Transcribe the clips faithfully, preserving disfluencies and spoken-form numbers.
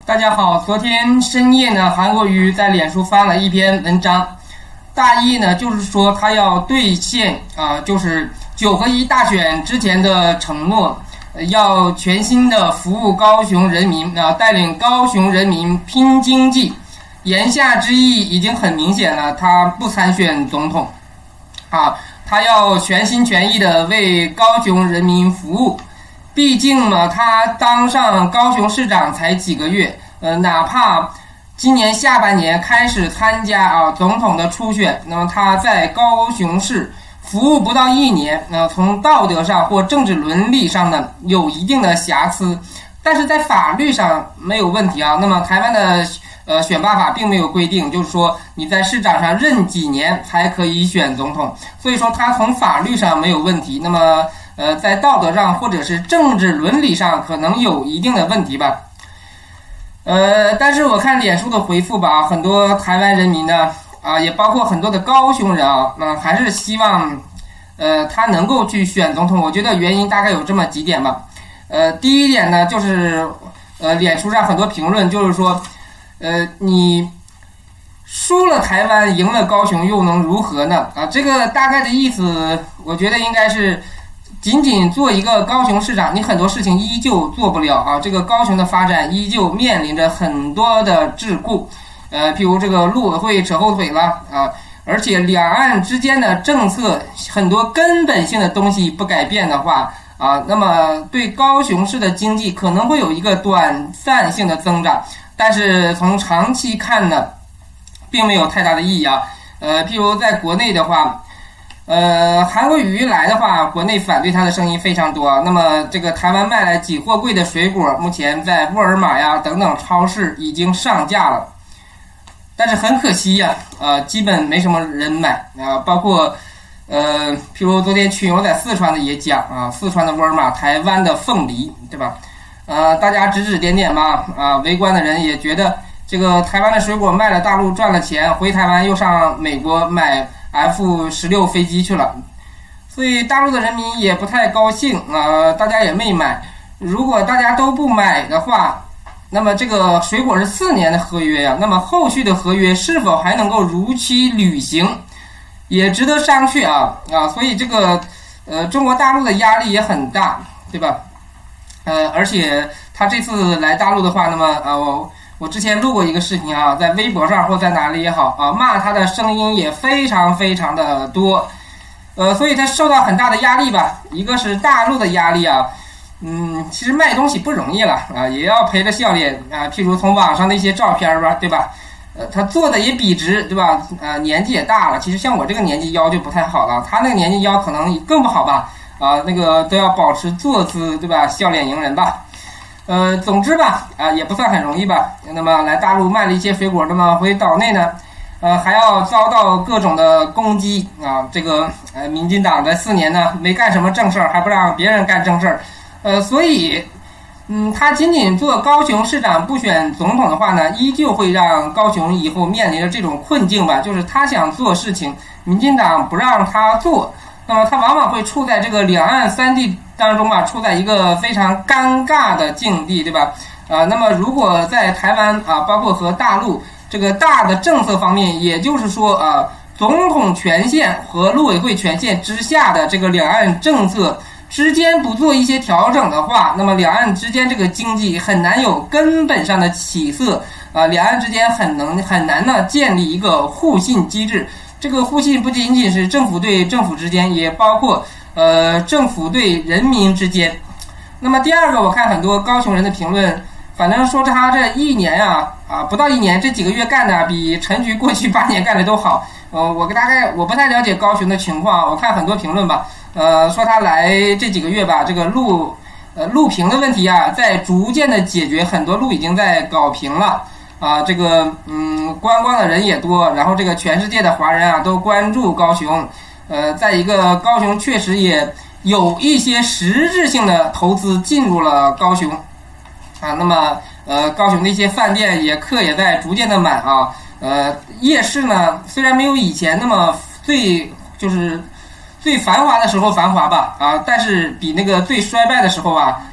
大家好，昨天深夜呢，韩国瑜在脸书发了一篇文章，大意呢就是说他要兑现啊、呃，就是九合一大选之前的承诺，呃、要全心的服务高雄人民啊、呃，带领高雄人民拼经济。言下之意已经很明显了，他不参选总统，啊，他要全心全意的为高雄人民服务。毕竟嘛，他当上高雄市长才几个月，呃，哪怕今年下半年开始参加啊总统的初选，那么他在高雄市服务不到一年，那、呃、从道德上或政治伦理上呢有一定的瑕疵，但是在法律上没有问题啊。那么台湾的呃选罢法并没有规定，就是说你在市长上任几年才可以选总统，所以说他从法律上没有问题。那么呃，在道德上或者是政治伦理上可能有一定的问题吧。呃，但是我看脸书的回复吧，很多台湾人民呢，啊，也包括很多的高雄人啊，那、呃、还是希望，呃，他能够去选总统。我觉得原因大概有这么几点吧。呃，第一点呢，就是呃，脸书上很多评论就是说，呃，你输了台湾，赢了高雄，又能如何呢？啊，这个大概的意思，我觉得应该是。仅仅做一个高雄市长，你很多事情依旧做不了啊！这个高雄的发展依旧面临着很多的桎梏，呃，譬如这个陆委会扯后腿了啊，而且两岸之间的政策很多根本性的东西不改变的话啊，那么对高雄市的经济可能会有一个短暂性的增长，但是从长期看呢，并没有太大的意义啊。呃，譬如在国内的话。呃，韩国瑜来的话，国内反对他的声音非常多。那么，这个台湾卖来几货柜的水果，目前在沃尔玛呀等等超市已经上架了，但是很可惜呀，呃，基本没什么人买啊、呃。包括呃，譬如昨天群友在四川的也讲啊，四川的沃尔玛，台湾的凤梨，对吧？呃，大家指指点点吧，啊，围观的人也觉得这个台湾的水果卖了大陆赚了钱，回台湾又上美国买。F 十六 飞机去了，所以大陆的人民也不太高兴啊、呃，大家也没买。如果大家都不买的话，那么这个水果是四年的合约呀、啊，那么后续的合约是否还能够如期履行，也值得商榷啊啊！所以这个呃，中国大陆的压力也很大，对吧？呃，而且他这次来大陆的话，那么啊我。我之前录过一个视频啊，在微博上或在哪里也好啊，骂他的声音也非常非常的多，呃，所以他受到很大的压力吧。一个是大陆的压力啊，嗯，其实卖东西不容易了啊，也要陪着笑脸啊。譬如从网上的一些照片吧，对吧？呃，他做的也笔直，对吧？啊，年纪也大了，其实像我这个年纪腰就不太好了，他那个年纪腰可能更不好吧？啊，那个都要保持坐姿，对吧？笑脸迎人吧。呃，总之吧，啊，也不算很容易吧。那么来大陆卖了一些水果，那么回岛内呢，呃，还要遭到各种的攻击啊。这个呃，民进党在四年呢没干什么正事儿，还不让别人干正事儿，呃，所以，嗯，他仅仅做高雄市长不选总统的话呢，依旧会让高雄以后面临着这种困境吧，就是他想做事情，民进党不让他做，那么他往往会处在这个两岸三地。当中啊，处在一个非常尴尬的境地，对吧？啊、呃，那么如果在台湾啊，包括和大陆这个大的政策方面，也就是说啊，总统权限和陆委会权限之下的这个两岸政策之间不做一些调整的话，那么两岸之间这个经济很难有根本上的起色啊，两岸之间很能很难呢建立一个互信机制。这个互信不仅仅是政府对政府之间，也包括。呃，政府对人民之间。那么第二个，我看很多高雄人的评论，反正说他这一年啊啊不到一年，这几个月干的比陈菊过去八年干的都好。呃，我大概我不太了解高雄的情况，我看很多评论吧，呃，说他来这几个月吧，这个路呃路平的问题啊，在逐渐的解决，很多路已经在搞平了啊。这个嗯，观光的人也多，然后这个全世界的华人啊都关注高雄。呃，在一个高雄确实也有一些实质性的投资进入了高雄，啊，那么呃，高雄的一些饭店也客也在逐渐的满啊，呃，夜市呢虽然没有以前那么最就是最繁华的时候繁华吧，啊，但是比那个最衰败的时候啊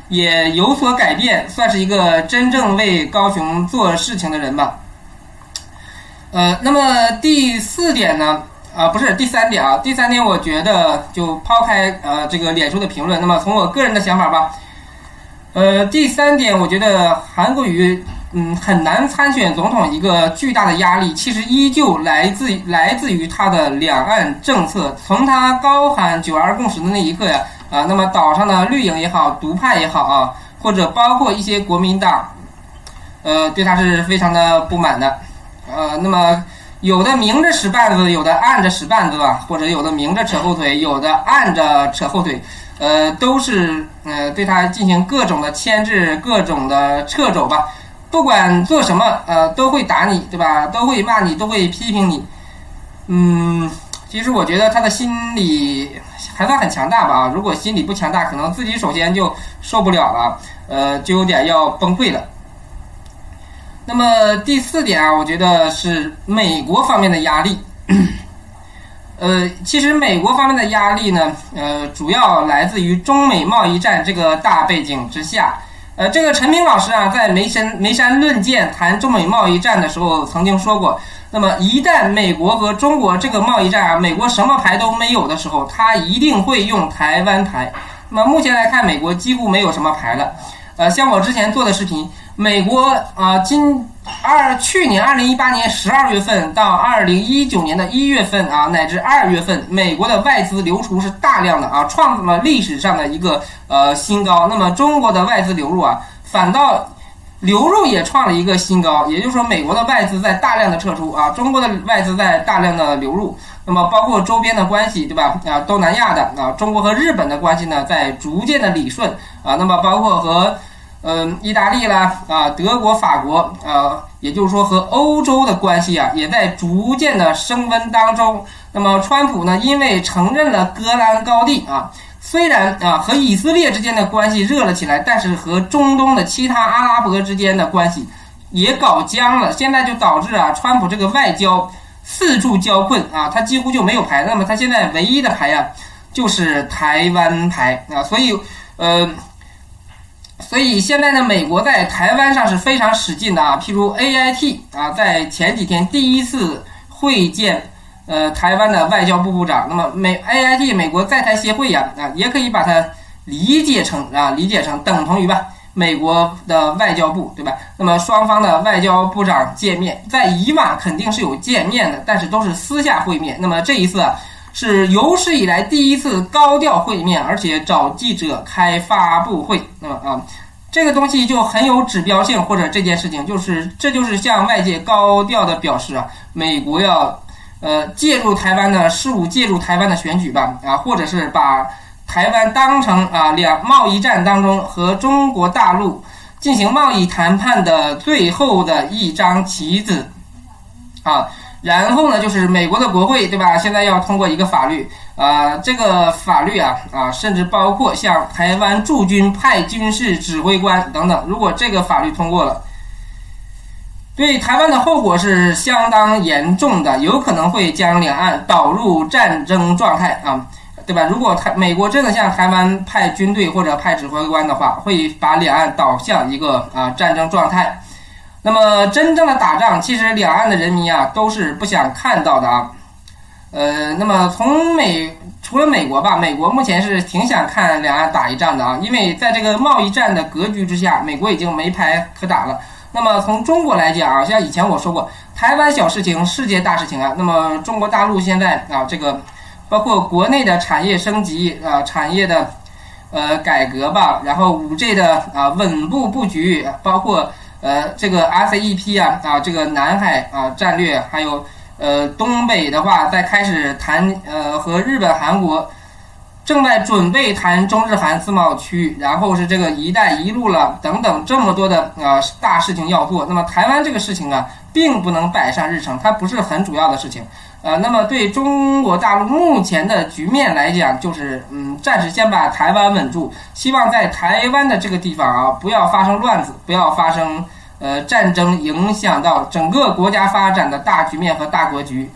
也有所改变，算是一个真正为高雄做事情的人吧。呃，那么第四点呢？啊，不是第三点啊，第三点我觉得就抛开呃这个脸书的评论，那么从我个人的想法吧，呃，第三点我觉得韩国瑜嗯很难参选总统，一个巨大的压力其实依旧来自来自于他的两岸政策。从他高喊九二共识的那一刻呀，啊，那么岛上的绿营也好，独派也好啊，或者包括一些国民党，呃，对他是非常的不满的，呃，那么。有的明着使绊子，有的暗着使绊子吧，或者有的明着扯后腿，有的暗着扯后腿，呃，都是呃对他进行各种的牵制，各种的掣肘吧。不管做什么，呃，都会打你，对吧？都会骂你，都会批评你。嗯，其实我觉得他的心理还算很强大吧。如果心理不强大，可能自己首先就受不了了，呃，就有点要崩溃了。那么第四点啊，我觉得是美国方面的压力。呃，其实美国方面的压力呢，呃，主要来自于中美贸易战这个大背景之下。呃，这个陈明老师啊，在眉山眉山论剑谈中美贸易战的时候曾经说过，那么一旦美国和中国这个贸易战啊，美国什么牌都没有的时候，他一定会用台湾牌。那么目前来看，美国几乎没有什么牌了。呃，像我之前做的视频，美国啊、呃，今二去年二零一八年十二月份到二零一九年的一月份啊，乃至二月份，美国的外资流出是大量的啊，创造了历史上的一个呃新高。那么中国的外资流入啊，反倒流入也创了一个新高，也就是说，美国的外资在大量的撤出啊，中国的外资在大量的流入。那么包括周边的关系，对吧？啊，东南亚的啊，中国和日本的关系呢，在逐渐的理顺啊。那么包括和嗯、呃，意大利啦啊，德国、法国啊，也就是说和欧洲的关系啊，也在逐渐的升温当中。那么川普呢，因为承认了戈兰高地啊，虽然啊和以色列之间的关系热了起来，但是和中东的其他阿拉伯之间的关系也搞僵了。现在就导致啊，川普这个外交四处交困啊，他几乎就没有牌。那么他现在唯一的牌呀、啊，就是台湾牌啊，所以呃。所以现在呢，美国在台湾上是非常使劲的啊。譬如 A I T 啊，在前几天第一次会见呃台湾的外交部部长。那么美 A I T 美国在台协会呀啊，也可以把它理解成啊理解成等同于吧美国的外交部，对吧？那么双方的外交部长见面，在以往肯定是有见面的，但是都是私下会面。那么这一次啊，是有史以来第一次高调会面，而且找记者开发布会。那么啊，这个东西就很有指标性，或者这件事情就是这就是向外界高调的表示啊，美国要呃介入台湾的事务，介入台湾的选举吧啊，或者是把台湾当成啊两贸易战当中和中国大陆进行贸易谈判的最后的一张棋子啊。然后呢，就是美国的国会，对吧？现在要通过一个法律，啊、呃，这个法律啊，啊，甚至包括向台湾驻军派军事指挥官等等。如果这个法律通过了，对台湾的后果是相当严重的，有可能会将两岸导入战争状态啊，对吧？如果台美国真的向台湾派军队或者派指挥官的话，会把两岸导向一个啊战争状态。那么真正的打仗，其实两岸的人民啊都是不想看到的啊。呃，那么从美除了美国吧，美国目前是挺想看两岸打一仗的啊，因为在这个贸易战的格局之下，美国已经没牌可打了。那么从中国来讲啊，像以前我说过，台湾小事情，世界大事情啊。那么中国大陆现在啊，这个包括国内的产业升级啊，产业的呃改革吧，然后 五 G 的啊稳步布局，包括。呃，这个 R C E P 啊啊，这个南海啊战略，还有呃东北的话，在开始谈呃和日本、韩国正在准备谈中日韩自贸区，然后是这个“一带一路”了等等这么多的啊、呃、大事情要做。那么台湾这个事情啊，并不能摆上日程，它不是很主要的事情。呃，那么对中国大陆目前的局面来讲，就是嗯，暂时先把台湾稳住，希望在台湾的这个地方啊，不要发生乱子，不要发生呃战争，影响到整个国家发展的大局面和大格局。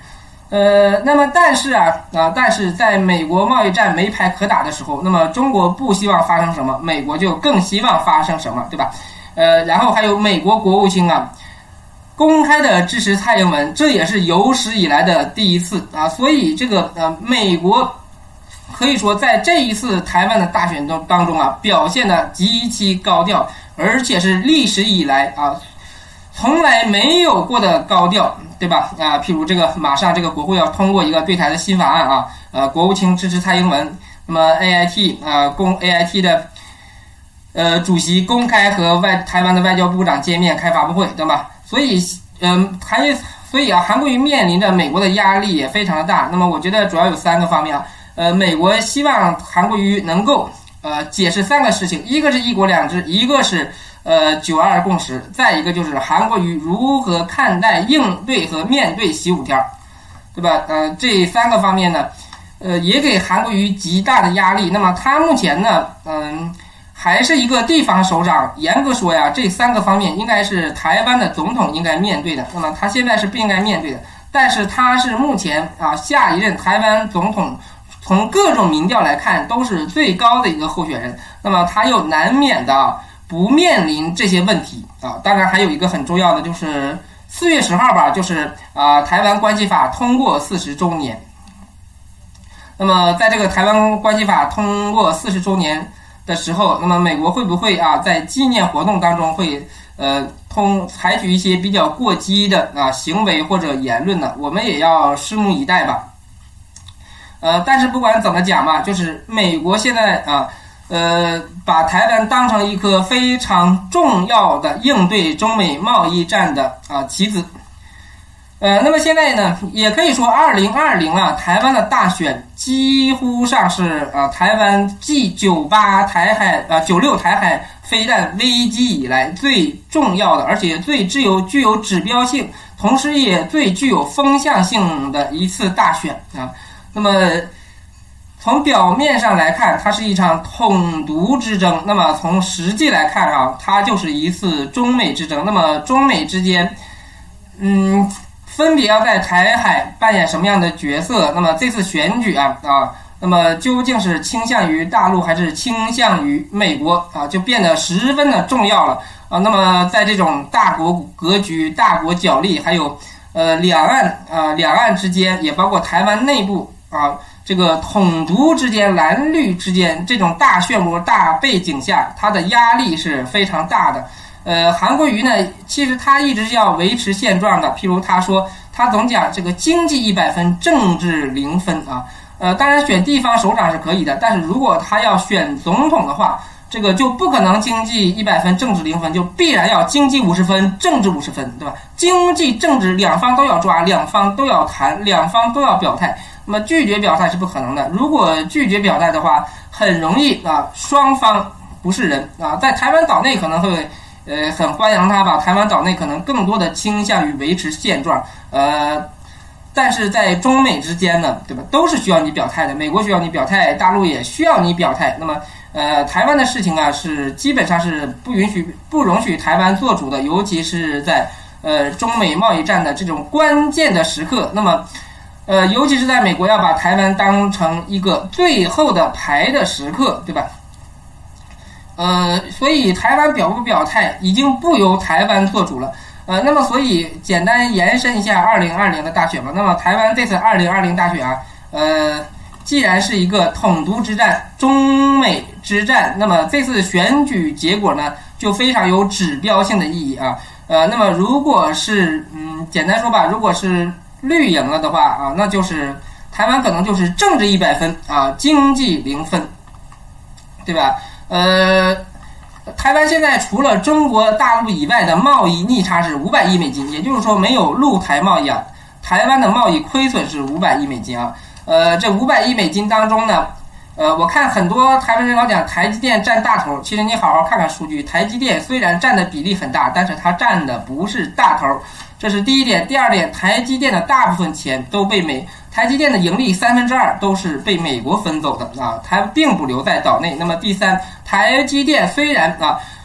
呃，那么但是啊啊，但是在美国贸易战没牌可打的时候，那么中国不希望发生什么，美国就更希望发生什么，对吧？呃，然后还有美国国务卿啊，公开的支持蔡英文，这也是有史以来的第一次啊，所以这个呃，美国可以说在这一次台湾的大选中当中啊，表现的极其高调，而且是历史以来啊从来没有过的高调，对吧？啊，譬如这个马上这个国会要通过一个对台的新法案啊，呃，国务卿支持蔡英文，那么 A I T 啊，公 A I T 的呃主席公开和外台湾的外交部长见面开发布会，对吧？所以，嗯，韩所以啊，韩国瑜面临着美国的压力也非常的大。那么我觉得主要有三个方面啊，呃，美国希望韩国瑜能够呃解释三个事情，一个是一国两制，一个是呃九二共识，再一个就是韩国瑜如何看待应对和面对习五条，对吧？呃，这三个方面呢，呃，也给韩国瑜极大的压力。那么他目前呢，嗯。还是一个地方首长，严格说呀，这三个方面应该是台湾的总统应该面对的。那么他现在是不应该面对的，但是他是目前啊下一任台湾总统，从各种民调来看都是最高的一个候选人。那么他又难免的不面临这些问题啊。当然还有一个很重要的就是四月十号吧，就是啊台湾关系法通过四十周年。那么在这个台湾关系法通过四十周年的时候，那么美国会不会啊在纪念活动当中会呃通采取一些比较过激的啊行为或者言论呢？我们也要拭目以待吧。呃，但是不管怎么讲嘛，就是美国现在啊呃把台湾当成一颗非常重要的应对中美贸易战的啊棋子。呃，那么现在呢，也可以说二零二零啊，台湾的大选几乎上是啊，台湾继九八台海啊九六台海飞弹危机以来最重要的，而且最具有具有指标性，同时也最具有风向性的一次大选啊。那么从表面上来看，它是一场统独之争；那么从实际来看啊，它就是一次中美之争。那么中美之间，嗯。分别要在台海扮演什么样的角色？那么这次选举啊啊，那么究竟是倾向于大陆还是倾向于美国啊，就变得十分的重要了啊。那么在这种大国格局、大国角力，还有呃两岸啊两岸之间，也包括台湾内部啊这个统独之间、蓝绿之间这种大漩涡、大背景下，它的压力是非常大的。呃，韩国瑜呢，其实他一直是要维持现状的。譬如他说，他总讲这个经济一百分，政治零分啊。呃，当然选地方首长是可以的，但是如果他要选总统的话，这个就不可能经济一百分，政治零分，就必然要经济五十分，政治五十分，对吧？经济、政治两方都要抓，两方都要谈，两方都要表态。那么拒绝表态是不可能的。如果拒绝表态的话，很容易啊，双方不是人啊，在台湾岛内可能会。呃，很欢迎他吧。台湾岛内可能更多的倾向于维持现状，呃，但是在中美之间呢，对吧？都是需要你表态的。美国需要你表态，大陆也需要你表态。那么，呃，台湾的事情啊，是基本上是不允许、不容许台湾做主的，尤其是在呃中美贸易战的这种关键的时刻。那么，呃，尤其是在美国要把台湾当成一个最后的牌的时刻，对吧？呃，所以台湾表不表态已经不由台湾做主了。呃，那么所以简单延伸一下二零二零的大选吧。那么台湾这次二零二零大选啊，呃，既然是一个统独之战、中美之战，那么这次选举结果呢，就非常有指标性的意义啊。呃，那么如果是嗯，简单说吧，如果是绿赢了的话啊，那就是台湾可能就是政治一百分啊，经济零分，对吧？呃，台湾现在除了中国大陆以外的贸易逆差是五百亿美金，也就是说没有陆台贸易啊，台湾的贸易亏损是五百亿美金啊。呃，这五百亿美金当中呢，呃，我看很多台湾人老讲台积电占大头，其实你好好看看数据，台积电虽然占的比例很大，但是它占的不是大头，这是第一点。第二点，台积电的大部分钱都被美台积电的盈利三分之二都是被美国分走的啊，它并不留在岛内。那么第三，台积电虽然啊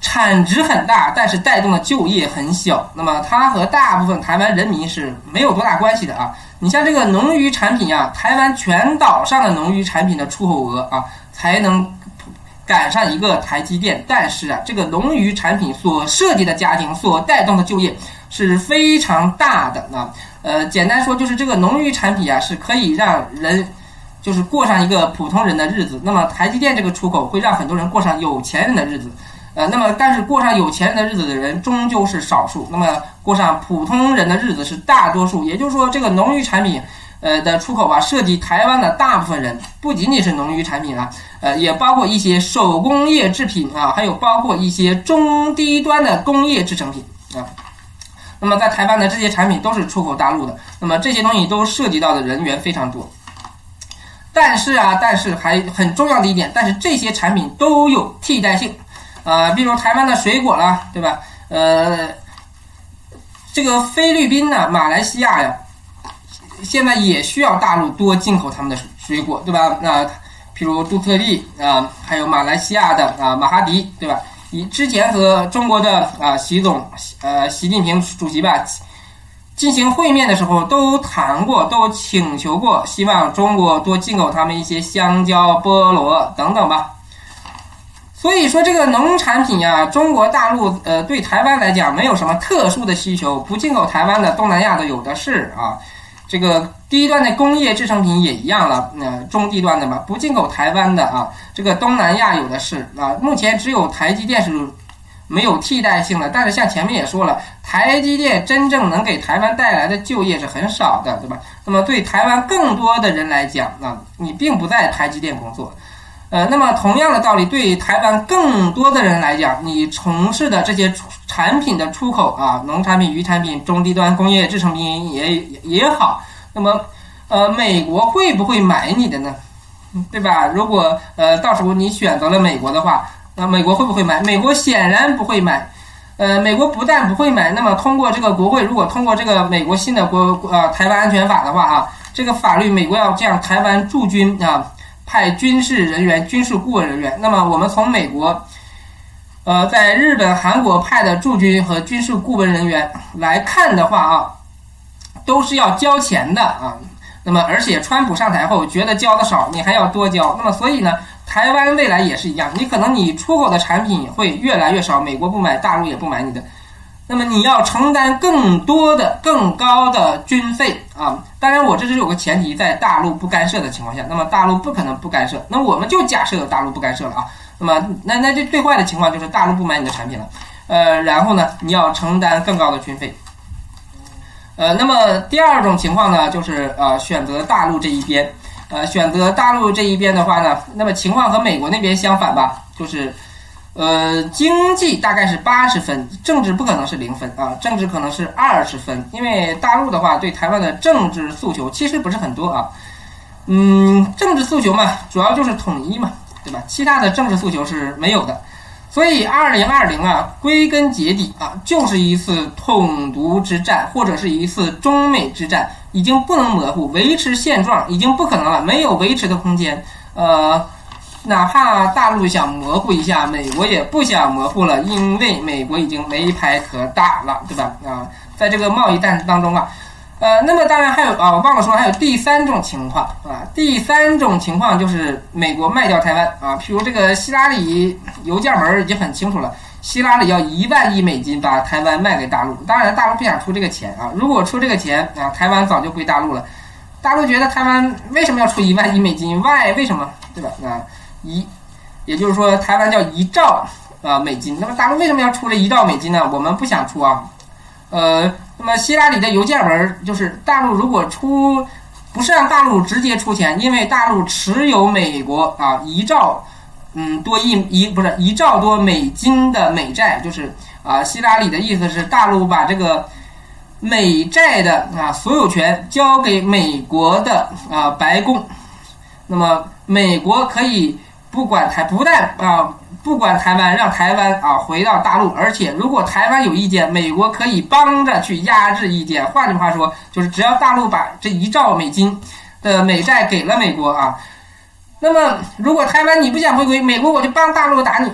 产值很大，但是带动的就业很小。那么它和大部分台湾人民是没有多大关系的啊。你像这个农渔产品啊，台湾全岛上的农渔产品的出口额啊，才能赶上一个台积电。但是啊，这个农渔产品所涉及的家庭所带动的就业是非常大的啊。呃，简单说就是这个农渔产品啊，是可以让人就是过上一个普通人的日子。那么台积电这个出口会让很多人过上有钱人的日子。呃，那么但是过上有钱人的日子的人终究是少数，那么过上普通人的日子是大多数。也就是说，这个农渔产品，呃的出口啊，涉及台湾的大部分人，不仅仅是农渔产品啊，呃，也包括一些手工业制品啊，还有包括一些中低端的工业制成品啊。那么在台湾的这些产品都是出口大陆的，那么这些东西都涉及到的人员非常多。但是啊，但是还很重要的一点，但是这些产品都有替代性。呃，比如台湾的水果啦，对吧？呃，这个菲律宾呢、马来西亚呀，现在也需要大陆多进口他们的水果，对吧？那、呃、譬如杜特利啊、呃，还有马来西亚的啊、呃、马哈迪，对吧？以之前和中国的啊、呃、习总呃习近平主席吧进行会面的时候，都谈过，都请求过，希望中国多进口他们一些香蕉、菠萝等等吧。所以说这个农产品呀，中国大陆呃对台湾来讲没有什么特殊的需求，不进口台湾的东南亚的有的是啊。这个低端的工业制成品也一样了，呃中低端的嘛，不进口台湾的啊。这个东南亚有的是啊，目前只有台积电是没有替代性的，但是像前面也说了，台积电真正能给台湾带来的就业是很少的，对吧？那么对台湾更多的人来讲啊，你并不在台积电工作。呃，那么同样的道理，对台湾更多的人来讲，你从事的这些产品的出口啊，农产品、渔产品、中低端工业制成品也也好，那么呃，美国会不会买你的呢？对吧？如果呃到时候你选择了美国的话，那美国会不会买？美国显然不会买。呃，美国不但不会买，那么通过这个国会，如果通过这个美国新的国呃台湾安全法的话啊，这个法律美国要将台湾驻军啊。派军事人员、军事顾问人员。那么我们从美国，呃，在日本、韩国派的驻军和军事顾问人员来看的话啊，都是要交钱的啊。那么而且川普上台后觉得交的少，你还要多交。那么所以呢，台湾未来也是一样，你可能你出口的产品会越来越少，美国不买，大陆也不买你的。那么你要承担更多的、更高的军费啊！当然，我这是有个前提，在大陆不干涉的情况下，那么大陆不可能不干涉。那我们就假设大陆不干涉了啊。那么，那那这最坏的情况就是大陆不买你的产品了，呃，然后呢，你要承担更高的军费。呃，那么第二种情况呢，就是呃选择大陆这一边，呃选择大陆这一边的话呢，那么情况和美国那边相反吧，就是。呃，经济大概是八十分，政治不可能是零分啊，政治可能是二十分，因为大陆的话对台湾的政治诉求其实不是很多啊，嗯，政治诉求嘛，主要就是统一嘛，对吧？其他的政治诉求是没有的，所以二零二零啊，归根结底啊，就是一次统独之战，或者是一次中美之战，已经不能模糊，维持现状已经不可能了，没有维持的空间，呃。哪怕大陆想模糊一下，美国也不想模糊了，因为美国已经没牌可打了，对吧？啊，在这个贸易战当中啊，呃，那么当然还有啊，我忘了说还有第三种情况啊，第三种情况就是美国卖掉台湾啊，譬如这个希拉里邮件门已经很清楚了，希拉里要一万亿美金把台湾卖给大陆，当然大陆不想出这个钱啊，如果出这个钱啊，台湾早就归大陆了，大陆觉得台湾为什么要出一万亿美金 ？Why？ 为什么？对吧？啊。一，也就是说，台湾叫一兆啊、呃、美金。那么大陆为什么要出这一兆美金呢？我们不想出啊。呃，那么希拉里的邮件文就是大陆如果出，不是让大陆直接出钱，因为大陆持有美国啊一兆嗯多亿一不是一兆多美金的美债，就是啊希拉里的意思是大陆把这个美债的啊所有权交给美国的啊白宫，那么美国可以。不管台不但啊不管台湾，让台湾啊回到大陆，而且如果台湾有意见，美国可以帮着去压制意见。换句话说，就是只要大陆把这一兆美金的美债给了美国啊，那么如果台湾你不想回归，美国我就帮大陆打你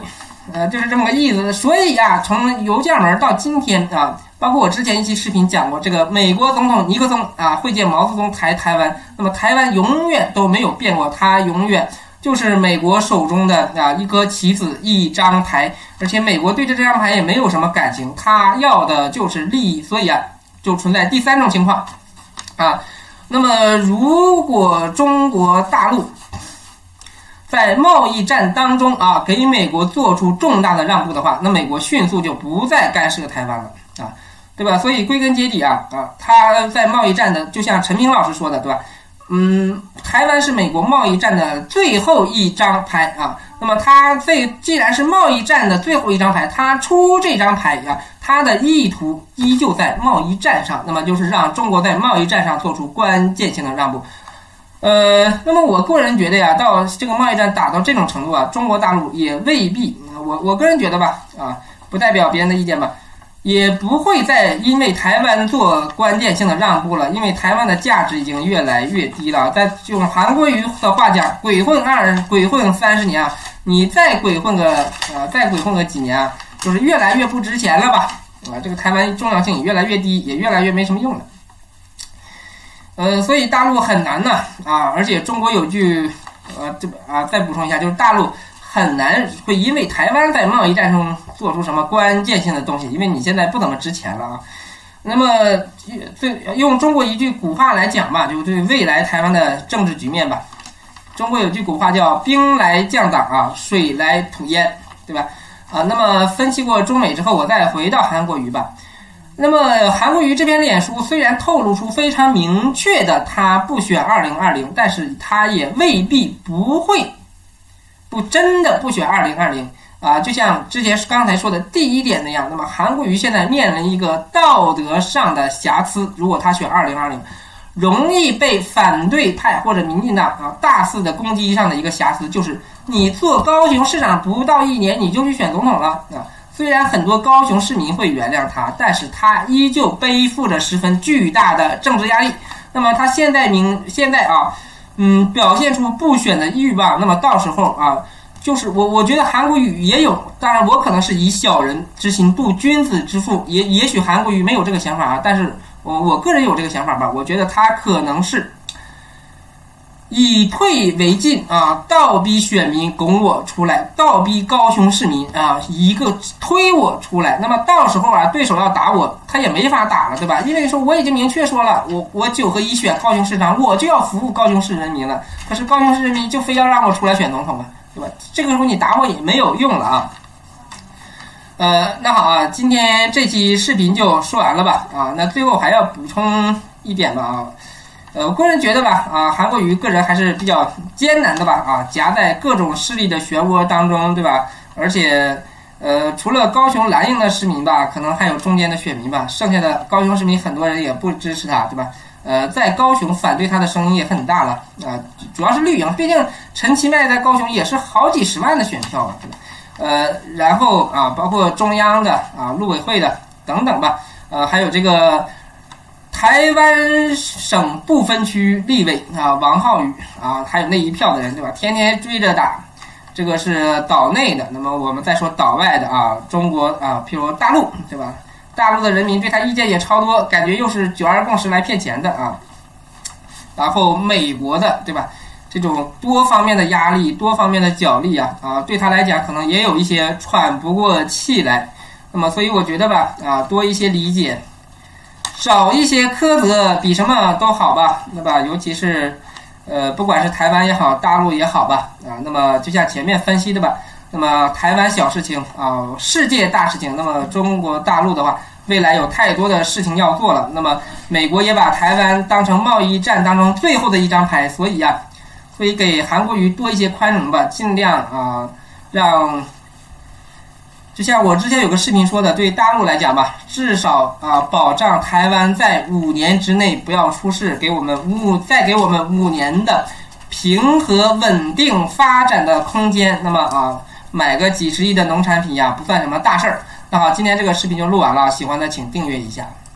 呃，就是这么个意思。所以啊，从油将门到今天啊，包括我之前一期视频讲过，这个美国总统尼克松啊会见毛泽东台台湾，那么台湾永远都没有变过，它永远就是美国手中的啊一颗棋子一张牌，而且美国对这张牌也没有什么感情，他要的就是利益，所以啊，就存在第三种情况啊。那么如果中国大陆在贸易战当中啊，给美国做出重大的让步的话，那美国迅速就不再干涉台湾了啊，对吧？所以归根结底啊啊，他在贸易战的，就像陈平老师说的，对吧？嗯，台湾是美国贸易战的最后一张牌啊。那么他这既然是贸易战的最后一张牌，他出这张牌呀、啊，他的意图依旧在贸易战上，那么就是让中国在贸易战上做出关键性的让步。呃，那么我个人觉得呀，到这个贸易战打到这种程度啊，中国大陆也未必，我我个人觉得吧，啊，不代表别人的意见吧，也不会再因为台湾做关键性的让步了，因为台湾的价值已经越来越低了。再用韩国瑜的话讲，鬼混二鬼混三十年啊，你再鬼混个呃再鬼混个几年啊，就是越来越不值钱了吧？啊，这个台湾重要性也越来越低，也越来越没什么用了。呃，所以大陆很难呢啊，而且中国有句呃这啊再补充一下，就是大陆很难会因为台湾在贸易战中做出什么关键性的东西，因为你现在不怎么值钱了啊。那么对用中国一句古话来讲吧，就对未来台湾的政治局面吧，中国有句古话叫兵来将挡啊，水来土淹，对吧？啊，那么分析过中美之后，我再回到韩国瑜吧。那么韩国瑜这篇脸书虽然透露出非常明确的他不选二零二零，但是他也未必不会不真的不选二零二零啊，就像之前刚才说的第一点那样，那么韩国瑜现在面临一个道德上的瑕疵，如果他选二零二零，容易被反对派或者民进党啊大肆的攻击上的一个瑕疵，就是你做高雄市长不到一年你就去选总统了啊。虽然很多高雄市民会原谅他，但是他依旧背负着十分巨大的政治压力。那么他现在明现在啊，嗯，表现出不选的欲望，那么到时候啊，就是我我觉得韩国瑜也有，当然我可能是以小人之心度君子之腹，也也许韩国瑜没有这个想法啊，但是我我个人有这个想法吧，我觉得他可能是以退为进啊，倒逼选民拱我出来，倒逼高雄市民啊一个推我出来。那么到时候啊，对手要打我，他也没法打了，对吧？因为说我已经明确说了，我我九合一选高雄市长，我就要服务高雄市人民了。可是高雄市人民就非要让我出来选总统了，对吧？这个时候你打我也没有用了啊。呃，那好啊，今天这期视频就说完了吧？啊，那最后还要补充一点吧啊。呃，我个人觉得吧，啊，韩国瑜个人还是比较艰难的吧，啊，夹在各种势力的漩涡当中，对吧？而且，呃，除了高雄蓝营的市民吧，可能还有中间的选民吧，剩下的高雄市民很多人也不支持他，对吧？呃，在高雄反对他的声音也很大了，啊，主要是绿营，毕竟陈其迈在高雄也是好几十万的选票，对吧？呃，然后啊，包括中央的啊、陆委会的等等吧，呃，还有这个。台湾省不分区立委啊，王浩宇啊，还有那一票的人，对吧？天天追着打，这个是岛内的。那么我们再说岛外的啊，中国啊，譬如大陆，对吧？大陆的人民对他意见也超多，感觉又是九二共识来骗钱的啊。然后美国的，对吧？这种多方面的压力、多方面的角力啊，啊，对他来讲可能也有一些喘不过气来。那么所以我觉得吧，啊，多一些理解。少一些苛责比什么都好吧，对吧？尤其是，呃，不管是台湾也好，大陆也好吧，啊，那么就像前面分析的吧，那么台湾小事情啊，世界大事情，那么中国大陆的话，未来有太多的事情要做了。那么美国也把台湾当成贸易战当中最后的一张牌，所以啊，所以给韩国瑜多一些宽容吧，尽量啊，让。就像我之前有个视频说的，对大陆来讲吧，至少啊保障台湾在五年之内不要出事，给我们五再给我们五年的平和稳定发展的空间。那么啊，买个几十亿的农产品呀，不算什么大事儿。那好，今天这个视频就录完了，喜欢的请订阅一下。